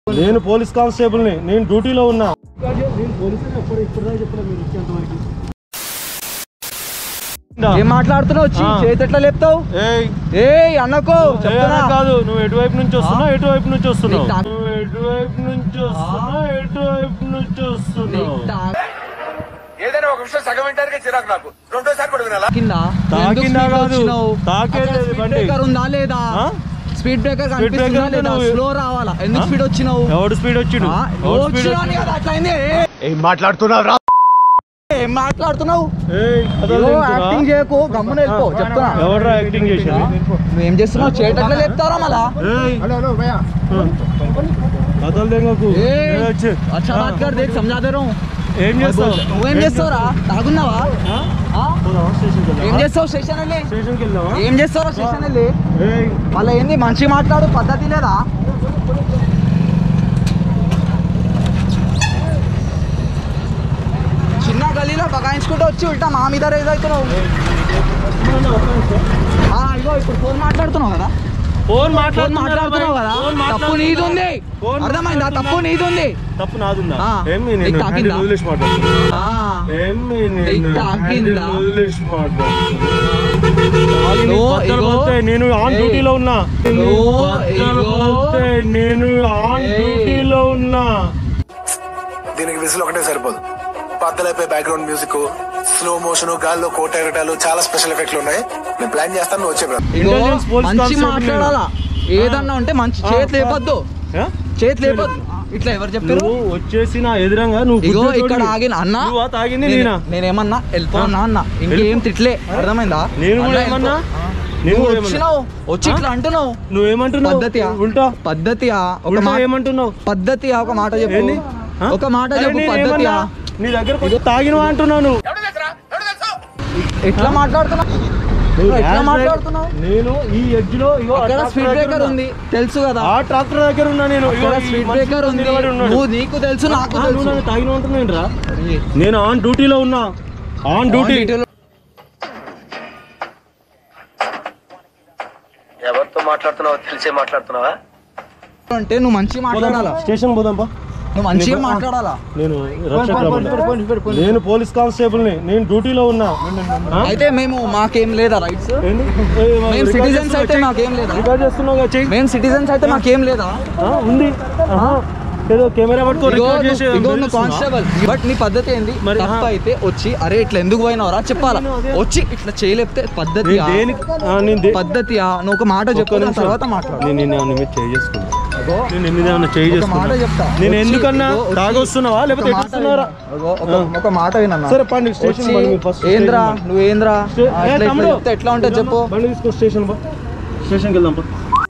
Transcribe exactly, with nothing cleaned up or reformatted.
నేను police constable ని, నేను డ్యూటీలో ఉన్నా. ఏం మాట్లాడుతున్నావు? చేతి ఎట్లా లేపుతావు? ఏయ్ అన్నకో కాదు, నువ్వు ఎటువైపు నుంచి వస్తున్నావు, ఎటువైపు నుంచి వస్తున్నావు, ఎటువైపు నుంచి వస్తున్నావు, ఎటువైపు నుంచి వస్తున్నావు. ఏదైనా ఒక విషయం సగం వింటానికి చిరాకు నాకు. రెండోసారి కూడా వినాలా? తాకిందా కాదు, తాకేది బండి ఉందా లేదా? స్పీడ్ బ్రేకర్ కనిపిస్తుందా లేదా? స్లో రావాలా? ఎందుకు స్పీడ్ వచ్చినావు? ఎవడు స్పీడ్ వచ్చిండు? అట్లయింది. ఏం మాట్లాడుతున్నావు? ఏం మాట్లాడుతున్నావు? యాక్టింగ్ చేయకు, గమ్మున వెళ్ళిపో చెప్తున్నా. ఎవడ్రా యాక్టింగ్ చేసేది? నువ్వేం చేస్తున్నావు? చేటట్లా చెప్తారా మళ్ళా? కథలు తెగకు. అచ్చా బాత్ కర్, దేఖ్ సమझा दे रहा हूं. ఏం చేస్తావు? నువ్వేం చేస్తావురా? తాగున్నావా? ఏం చేస్తావు? స్టేషన్ వెళ్ళి స్టేషన్కి వెళ్దామా? ఏం చేస్తావు? స్టేషన్ వెళ్ళి మళ్ళీ ఏంది? మంచిగా మాట్లాడు, పద్ధతి లేదా? చిన్న గలీలో బగాయించుకుంటూ వచ్చి ఉల్టా మా మీద రేజ్ అవుతున్నావు. ఇగో ఇప్పుడు ఫోన్ మాట్లాడుతున్నావు కదా, ఫోన్ మాట్లాడుతున్నావు కదా, తప్పు నీది ఉంది. అర్థమైందా? తప్పు నీది ఉంది. తప్పు నాదుందా? నేను ఆన్ డ్యూటీలో ఉన్నా, నేను ఆన్ డ్యూటీలో ఉన్నా. దీనికి విజిల్ ఒకటే సరిపోదు. పద్దలైపోయి బ్యాక్గ్రౌండ్ మ్యూజిక్, స్లో మోషన్, గాల్లో కోట ఎగటాలు, చాలా స్పెషల్ ఎఫెక్ట్లు ఉన్నాయి. నేను ప్లాన్ చేస్తాను, నువ్వు వచ్చే. మంచి మాట్లాడాలా? ఏదన్నా ఉంటే మంచి. చేతి లేపద్దు, చేతి లేపద్దు. ఇట్లా ఎవరు చెప్పారు? వచ్చేసి నా ఎదురంగా నువ్వు ఇగో ఇక్కడ ఆగిన అన్న, తాగింది నేనా? నేనేమన్నా వెళ్ళిపోన్నా అన్న, ఇంకేం తిట్లే. అర్థమైందా? నేను కూడా ఏమన్నా? నువ్వు వచ్చినావు, వచ్చి ఇట్లా అంటున్నావు. నువ్వేమంటున్నావు? పద్ధతియా? ఉంటా పద్ధతియా? ఒక మాట ఏమంటున్నావు? పద్ధతియా? ఒక మాట చెప్పు, ఒక మాట చెప్పు. పద్ధతియా? నీ దగ్గర తాగినవా అంటున్నాను. ఎట్లా మాట్లాడుతున్నావు? ఎట్లా మాట్లాడుతున్నావు? నేను ఈ ఎడ్జ్ లో స్పీడ్ బ్రేకర్ ఉంది తెలుసు కదా, ఆ ట్రాక్టర్ దగ్గర ఉన్నా. నేను స్పీడ్ బ్రేకర్ ఉంది, నువ్వు నీకు తెలుసు, నాకు తెలుసు. తాగిన అంటున్నాను రా. నేను ఆన్ డ్యూటీలో ఉన్నా, ఆన్ డ్యూటీ. ఎవరితో మాట్లాడుతున్నావో తెలిసే మాట్లాడుతున్నావా? అంటే నువ్వు మంచిగా మాట్లాడాలా? స్టేషన్ పోదాంపా. నువ్వు మంచిగా మాట్లాడాలా? నేను నేను పోలీస్ కానిస్టేబుల్ ని, నేను డ్యూటీలో ఉన్నా. అయితే మేము మాకేం లేదా రైట్స్? మేము సిటిజన్స్ అయితే మాకేం లేదా? రికార్డ్ చేస్తున్నావు. మేము సిటిజన్స్ అయితే మాకేం లేదా? ఉంది. ఏదో కెమెరా పట్టుకో కానిస్టేబుల్. బట్ నీ పద్ధతి ఏంది? తప్ప అయితే వచ్చి అరే ఇట్లా ఎందుకు పోయినవరా చెప్పాలా? వచ్చి ఇట్లా చేయలేపితే పద్ధతి పద్ధతియా? నువ్వు ఒక మాట చెప్పు, తర్వాత మాట్లాడు. మాట చెప్తా. నేను ఎందుకన్నా తాగొస్తున్నావా లేకపోతే ఒక మాట వినన్నా? సరే పండి స్టేషన్. ఏంద్రా నువ్వు ఏంద్రా ఎట్లా ఉంటుంది చెప్పు. బండి తీసుకో, స్టేషన్ స్టేషన్కి వెళ్దాం.